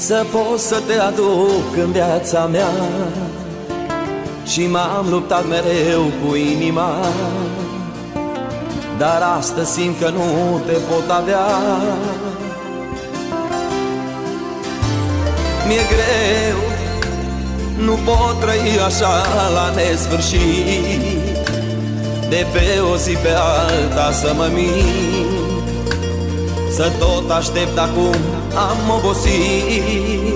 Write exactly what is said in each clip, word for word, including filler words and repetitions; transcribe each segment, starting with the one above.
să pot să te aduc în viața mea. Și m-am luptat mereu cu inima, dar astăzi simt că nu te pot avea. Mi-e greu, nu pot trăi așa la nesfârșit, de pe o zi pe alta să mă mint, să tot aștept acum, am obosit.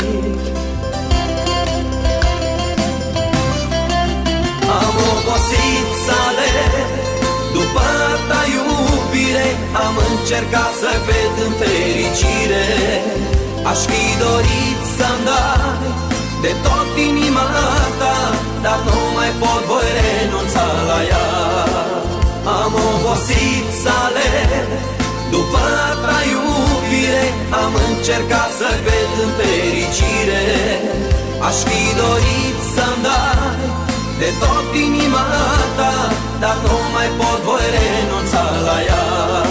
Am obosit să alerg după ta iubire, am încercat să cred în fericire. Aș fi dorit să-mi dai de tot inima ta, dar nu mai pot, voi renunța la ea. Am obosit să alerg după ta iubire, am încercat să cred în fericire. Aș fi dorit să-mi dai de tot inima ta, dar nu mai pot, voi renunța la ea.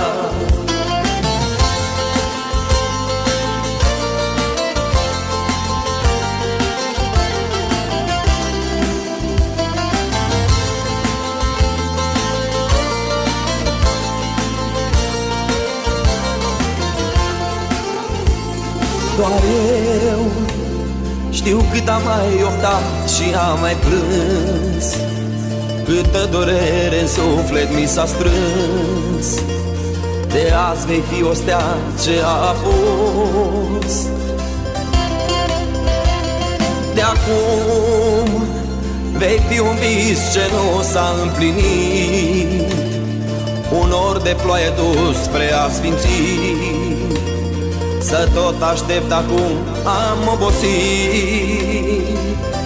Doar eu știu cât am mai oftat și am mai plâns, câtă durere în suflet mi s-a strâns. De azi vei fi o stea ce a apus. De acum vei fi un vis ce nu s-a împlinit, un nor de ploaie dus spre asfințit. Să tot aștept acum, am obosit.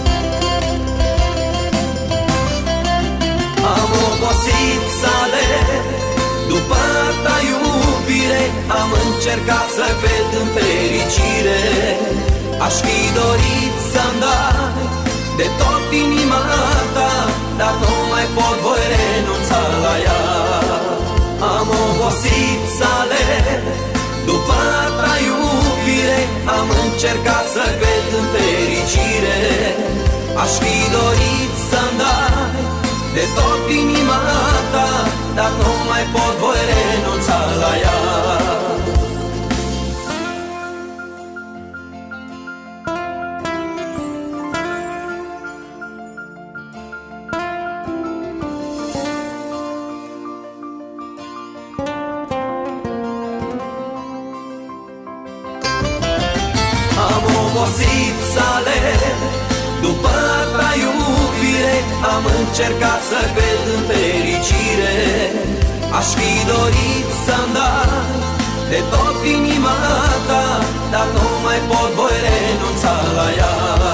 Am obosit să alerg după ta iubire, am încercat să cred în fericire. Aș fi dorit să-mi dai de tot inima ta, dar nu mai pot, voi renunța la ea. Am obosit să alerg după ta iubire, am încercat să cred în fericire. Aș fi dorit să-mi dai de tot inima ta, dar nu mai pot, voi renunța la ea. Am obosit să alerg după ta iubire, am încercat să cred în fericire. Aș fi dorit să-mi dai de tot inima ta, dar nu mai pot, voi renunța la ea.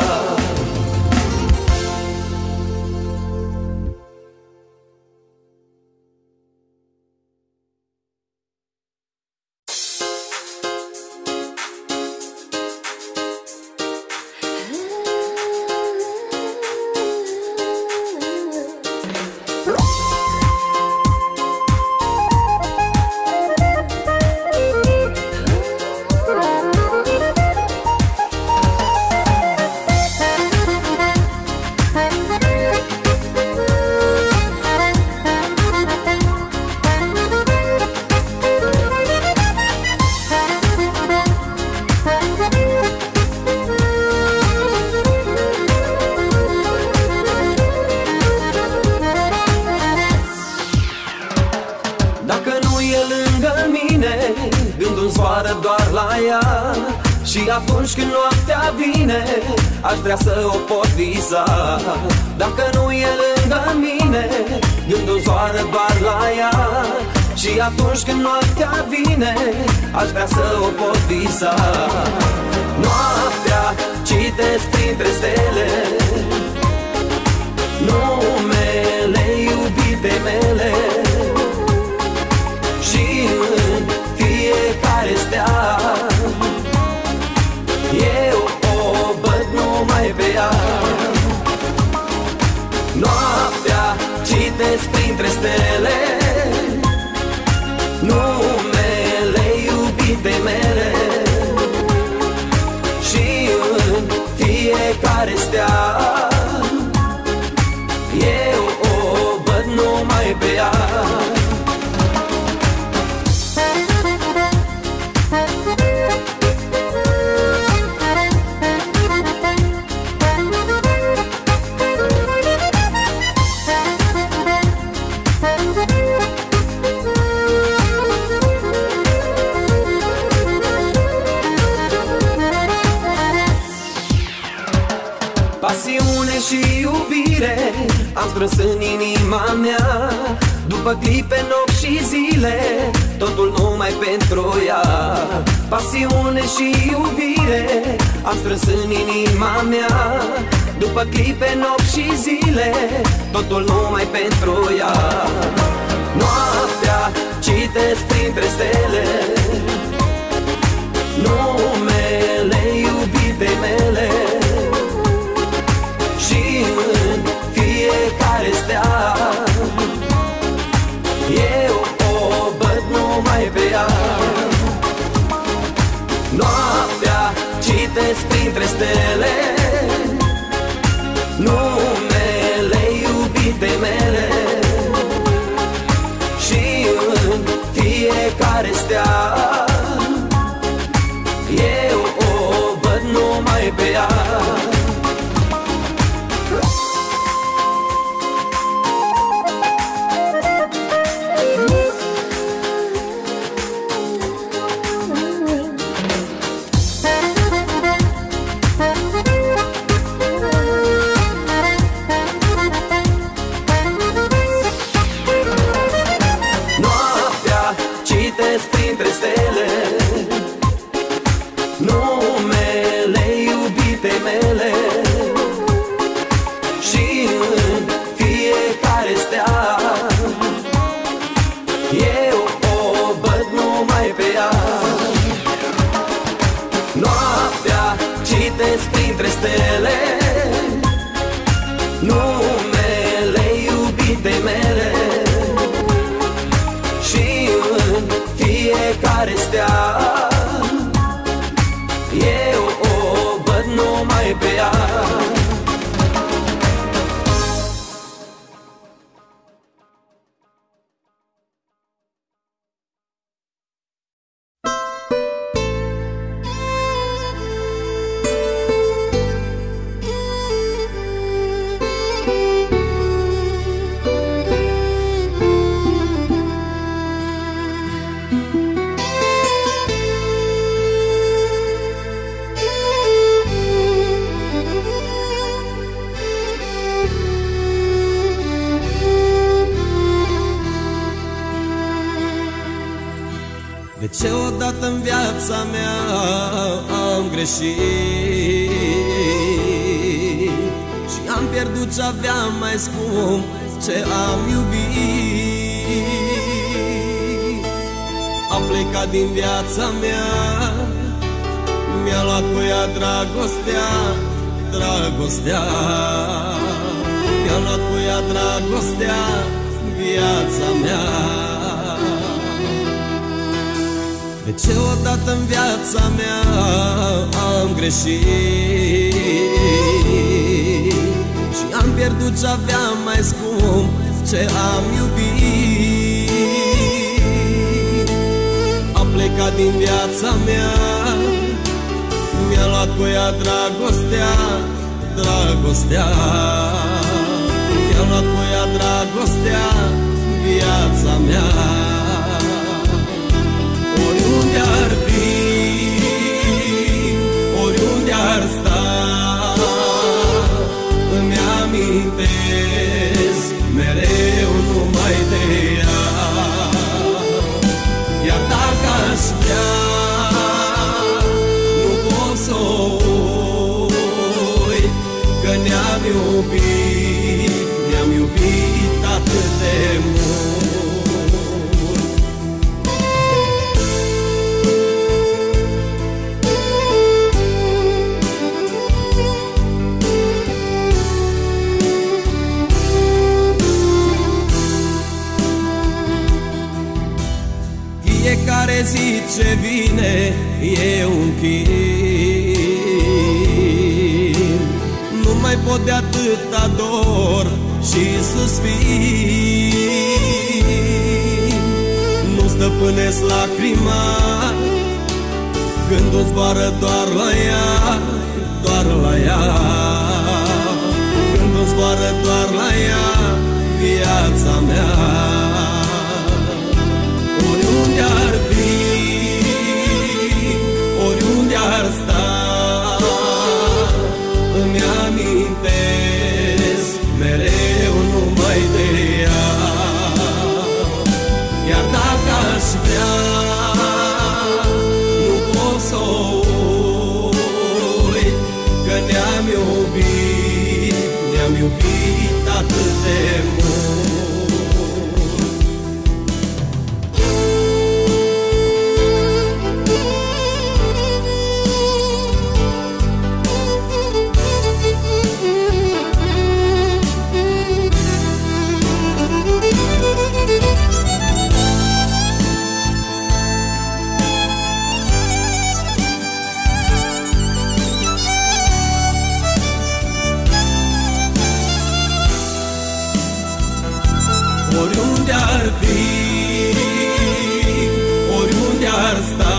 Și atunci când noaptea vine, aș vrea să o pot visa. Dacă nu e lângă mine, gândul zboară doar la ea. Și atunci când noaptea vine, aș vrea să o pot visa. Noaptea citesc printre stele numele iubitei mele, și în fiecare stea eu o văd numai pe ea. Noaptea citesc printre stele numele iubitei mele, și strâns în inima mea, după clipe, nopți și zile, totul numai pentru ea. Pasiune și iubire am strâns în inima mea, după clipe, nopți și zile, totul numai pentru ea. Noaptea citesc printre stele numele iubitei mele și în fiecare stea eu o văd numai pe ea. Noaptea citesc printre stele numele iubitei mele și în fiecare stea eu o văd numai pe ea. Citesc printre stele numele iubitei mele și în fiecare stea eu o văd numai pe ea. Noaptea citesc printre stele numele iubitei mele și în fiecare stea eu o văd numai pe ea. De ce odată în viața mea am greșit și am pierdut ce aveam mai scump, ce am iubit. Am plecat din viața mea, mi-a luat cu ea dragostea, dragostea. Mi-a luat cu ea dragostea, viața mea. De ce odată în viața mea am greșit și am pierdut ce aveam mai scump, ce am iubit. Am plecat din viața mea, mi-a luat cu ea dragostea, dragostea. Mi-a luat cu ea dragostea, viața mea. Oriunde ar fi, oriunde ar sta, îmi amintesc mereu numai de ea. Iar dacă aș vrea, nu pot să o uit, că ne-am iubit, ne-am iubit atât de mult. Fiecare zi ce vine e un chin, nu mai pot de atâta dor și suspin. Nu stăpânesc lacrima, gândul zboară doar la ea, doar la ea. Gândul zboară doar la ea, viața mea. Oriunde ar fi, oriunde ar sta, îmi amintesc mereu numai Oriunde ar fi, oriunde ar sta,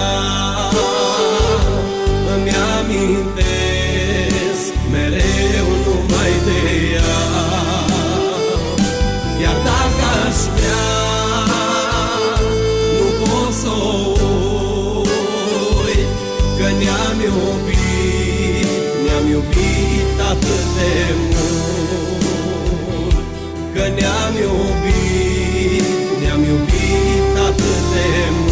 îmi amintesc mereu numai de ea. Iar dacă aș vrea, nu pot să o uit, că ne-am iubit, ne-am iubit atât de mult, că ne-am iubit, ne-am iubit atât de mult.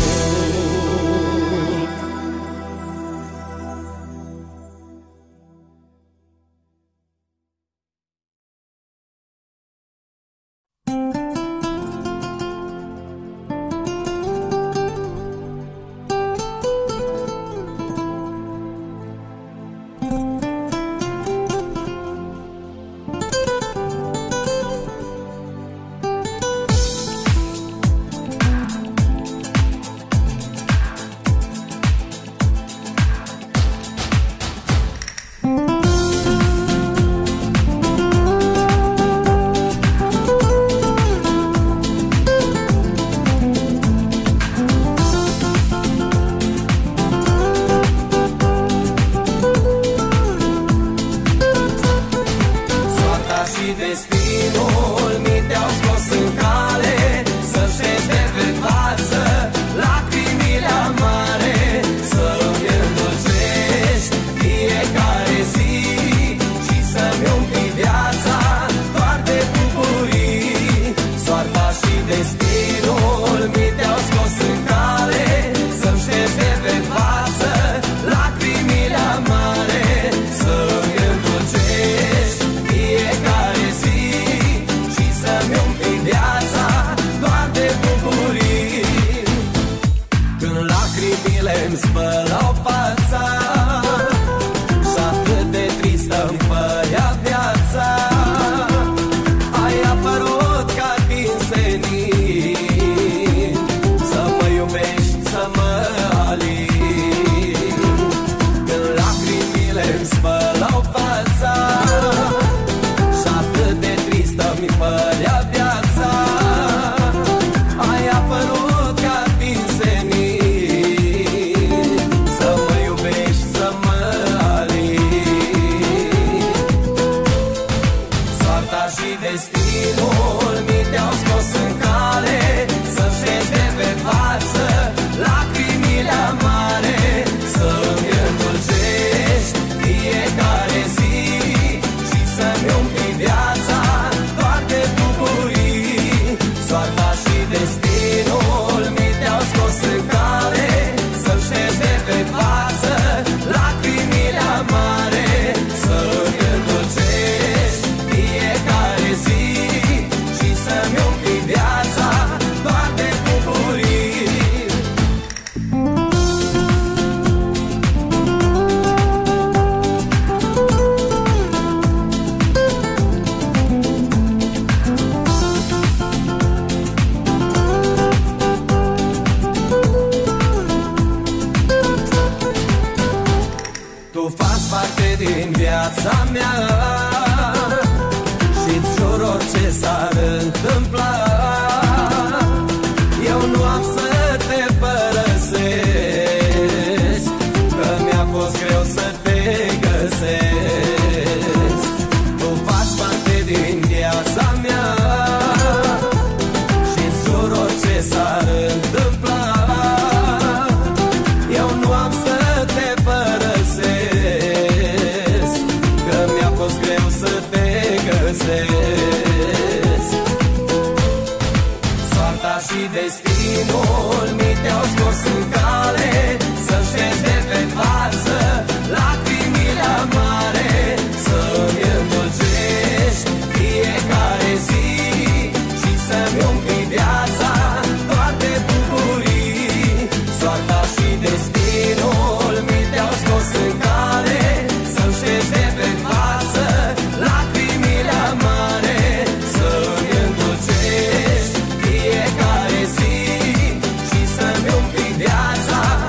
Fiecare zi și să-mi umpi viața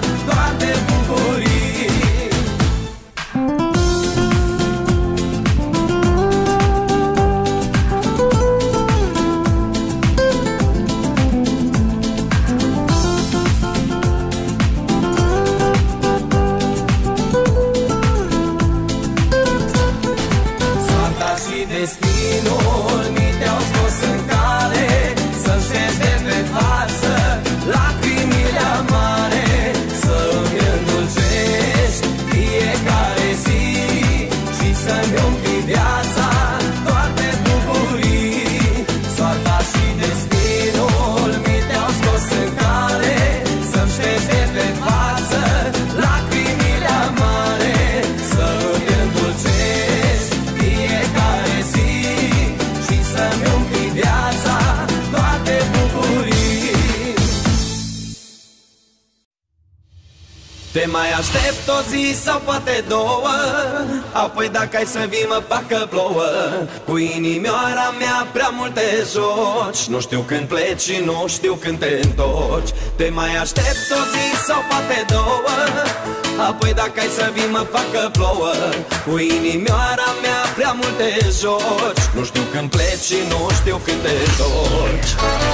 Te mai aștept o zi sau poate două, apoi dacă ai să vii mă facă plouă. Cu inimioara mea prea multe joci, nu știu când pleci și nu știu când te întorci. Te mai aștept o zi sau poate două, apoi dacă ai să vii mă facă plouă. Cu inimioara mea prea multe joci, nu știu când pleci și nu știu când te întorci.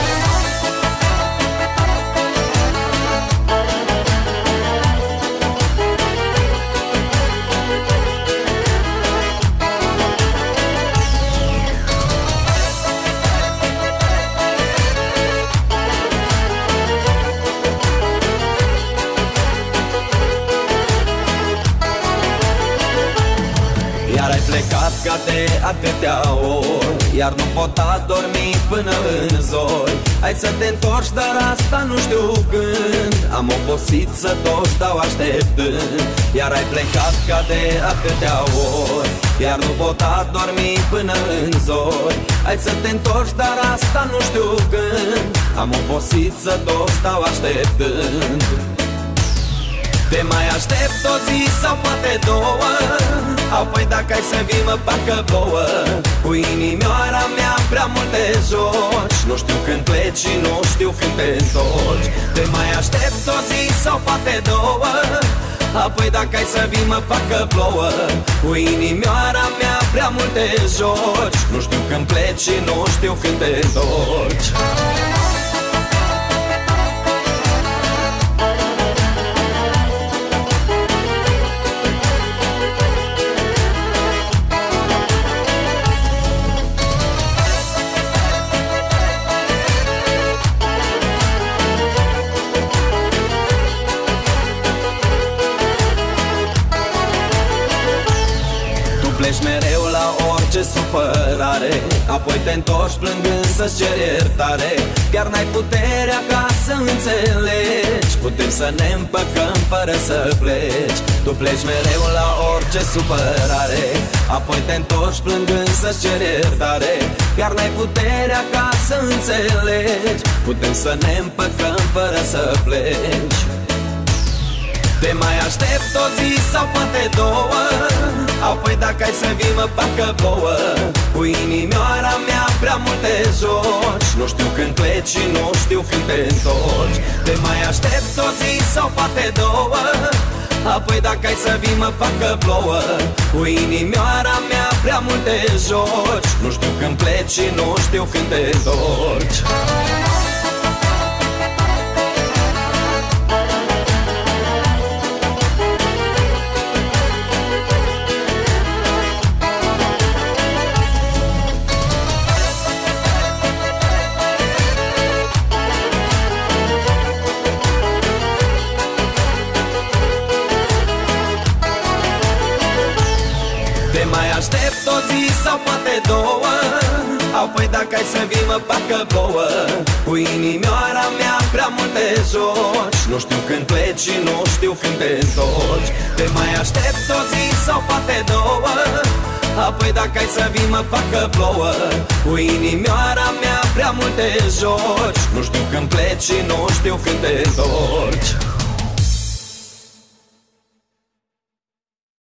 Iar ai plecat ca de atâtea ori, iar nu pot adormi până în zori. Hai să te întorci, dar asta nu știu când, am obosit să tot stau așteptând. Iar ai plecat ca de atâtea ori, iar nu pot adormi până în zori. Hai să te întorci, dar asta nu știu când, am obosit să tot stau așteptând. Te mai aștept o zi sau poate două, apoi dacă ai să vii mă facă plouă. Cu inimioara mea prea multe joci, nu știu când pleci și nu știu când te întorci. Te mai aștept o zi sau poate două, apoi dacă ai să vii mă facă plouă. Cu inimioara mea prea multe joci, nu știu când pleci și nu știu când te întorci. Pleci mereu la orice supărare, apoi te întorci plângând să-ți ceri iertare. Chiar n-ai puterea ca să înțelegi, putem să ne împăcăm fără să pleci. Tu pleci mereu la orice supărare, apoi te întorci plângând să-ți ceri iertare. Chiar n-ai puterea ca să înțelegi, putem să ne împăcăm fără să pleci. Te mai aștept o zi sau poate două, apoi dacă ai să vii mă facă plouă. Cu inimioara mea prea multe joci, nu știu când pleci și nu știu când te întorci. Te mai aștept o zi sau poate două, apoi dacă ai să vii mă facă plouă. Cu inimioara mea prea multe joci, nu știu când pleci și nu știu când te întorci. Te mai aștept o zi sau poate două, apoi dacă ai să vii mă facă plouă. Cu inimioara mea prea multe joci, nu știu când pleci și nu știu când te întorci. Te mai aștept o zi sau poate două, apoi dacă ai să vii mă facă plouă. Cu inimioara mea prea multe joci, nu știu când pleci și nu știu când te întorci.